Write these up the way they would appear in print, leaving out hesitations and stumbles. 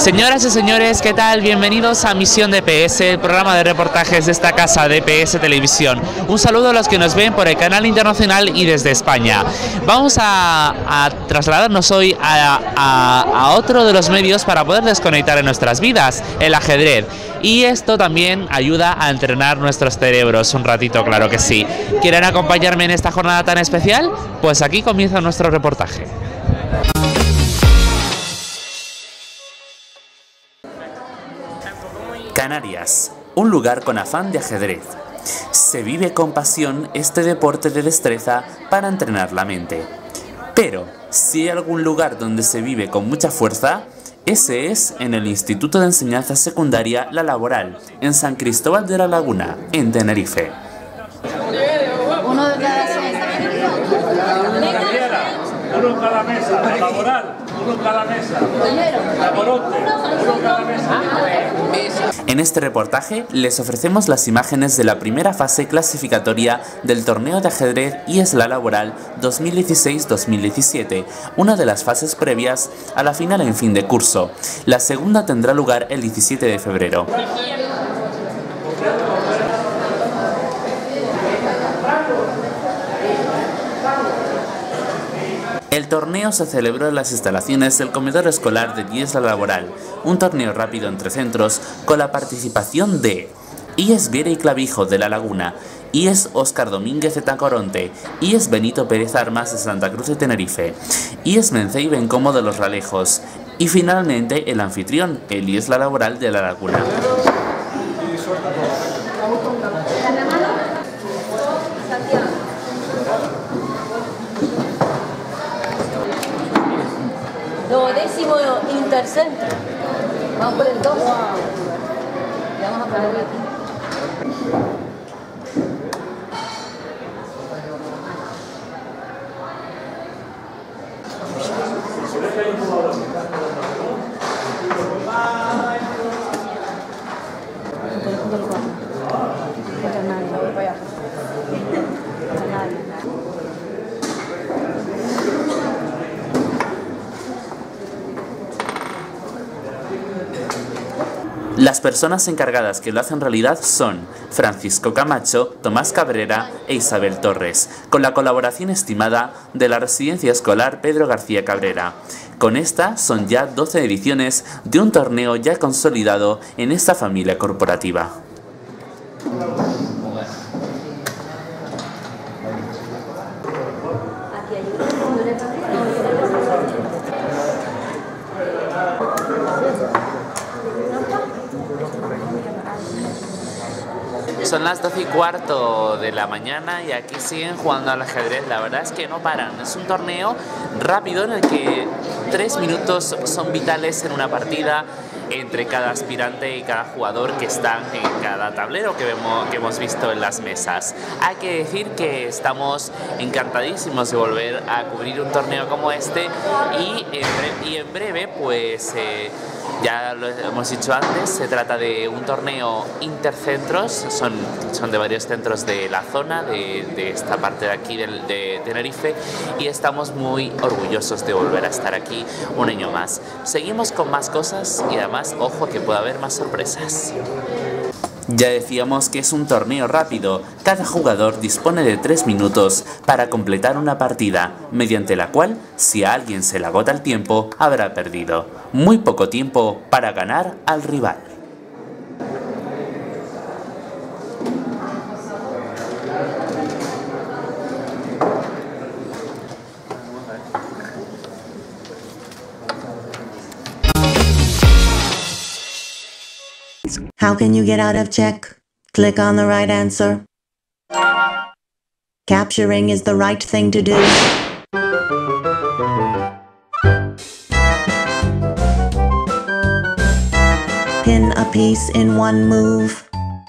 Señoras y señores, ¿qué tal? Bienvenidos a Misión DPS, el programa de reportajes de esta casa DPS Televisión. Un saludo a los que nos ven por el canal internacional y desde España. Vamos a trasladarnos hoy a otro de los medios para poder desconectar en nuestras vidas, el ajedrez. Y esto también ayuda a entrenar nuestros cerebros un ratito, claro que sí. ¿Quieren acompañarme en esta jornada tan especial? Pues aquí comienza nuestro reportaje. Canarias, un lugar con afán de ajedrez. Se vive con pasión este deporte de destreza para entrenar la mente. Pero, si hay algún lugar donde se vive con mucha fuerza, ese es en el Instituto de Enseñanza Secundaria La Laboral, en San Cristóbal de la Laguna, en Tenerife. Uno de cada seis. Uno en cada mesa, la laboral, uno en cada mesa, laborote, uno en cada mesa. En este reportaje les ofrecemos las imágenes de la primera fase clasificatoria del torneo de ajedrez IES La Laboral 2016-2017, una de las fases previas a la final en fin de curso. La segunda tendrá lugar el 17 de febrero. El torneo se celebró en las instalaciones del comedor escolar de IES La Laboral, un torneo rápido entre centros con la participación de IES Viera y Clavijo de La Laguna, IES Óscar Domínguez de Tacoronte, IES Benito Pérez Armas de Santa Cruz de Tenerife, IES Mencey Bencomo de Los Ralejos y finalmente el anfitrión, el IES La Laboral de La Laguna. Duodécimo intercentro. Vamos por el 2. Ya vamos a ponerlo aquí. Las personas encargadas que lo hacen realidad son Francisco Camacho, Tomás Cabrera e Isabel Torres, con la colaboración estimada de la Residencia Escolar Pedro García Cabrera. Con esta son ya 12 ediciones de un torneo ya consolidado en esta familia corporativa. Son las 12:15 de la mañana y aquí siguen jugando al ajedrez. La verdad es que no paran. Es un torneo rápido en el que 3 minutos son vitales en una partida entre cada aspirante y cada jugador que están en cada tablero que hemos visto en las mesas. Hay que decir que estamos encantadísimos de volver a cubrir un torneo como este y en breve pues ya lo hemos dicho antes, se trata de un torneo intercentros, son de varios centros de la zona, de esta parte de aquí de Tenerife, y estamos muy orgullosos de volver a estar aquí un año más. Seguimos con más cosas y además, ojo, que puede haber más sorpresas. Ya decíamos que es un torneo rápido, cada jugador dispone de 3 minutos para completar una partida, mediante la cual, si a alguien se le agota el tiempo, habrá perdido. Muy poco tiempo para ganar al rival. How can you get out of check? Click on the right answer. Capturing is the right thing to do. Pin a piece in one move.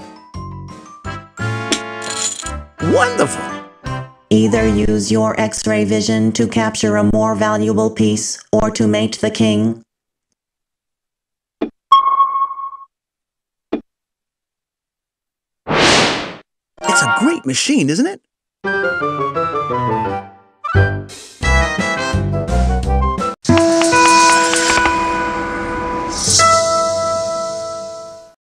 Wonderful! Either use your X-ray vision to capture a more valuable piece or to mate the king. It's a great machine, isn't it?